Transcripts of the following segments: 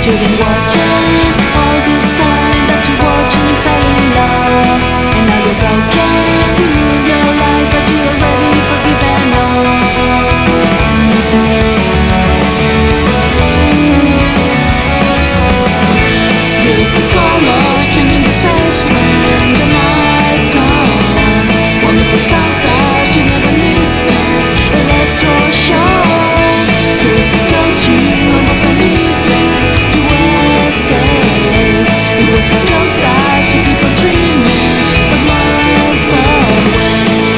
You've been watching all this time that you're watching and fell in love, and now you're broken through your life, but you already forgiven all. Beautiful color, changing the shapes when the night comes. Wonderful sounds that you never listened. Electro shows, close so close, you almost believed that you were safe. It was so close that you keep on dreaming, but miles away.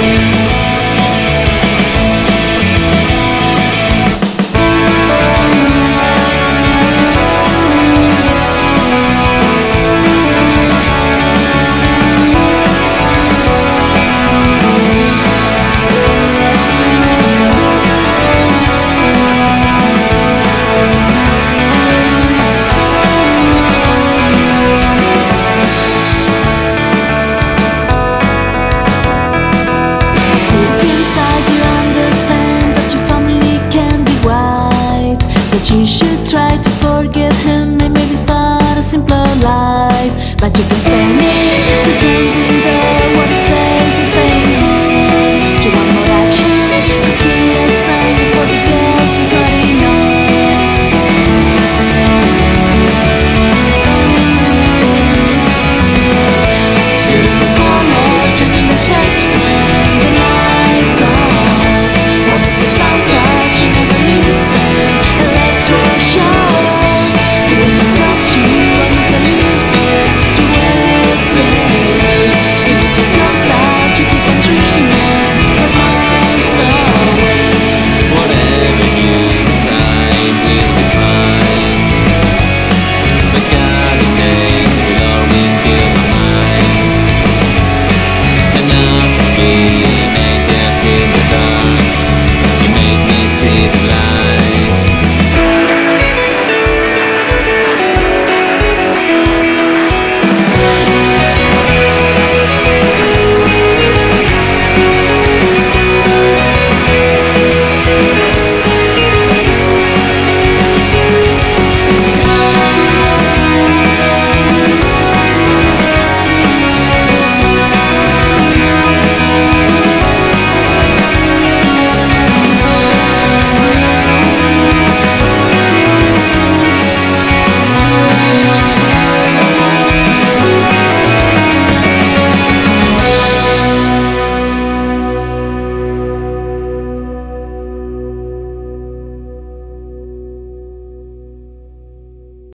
You should try to forget him and maybe start a simpler life, but you can stand it, pretending there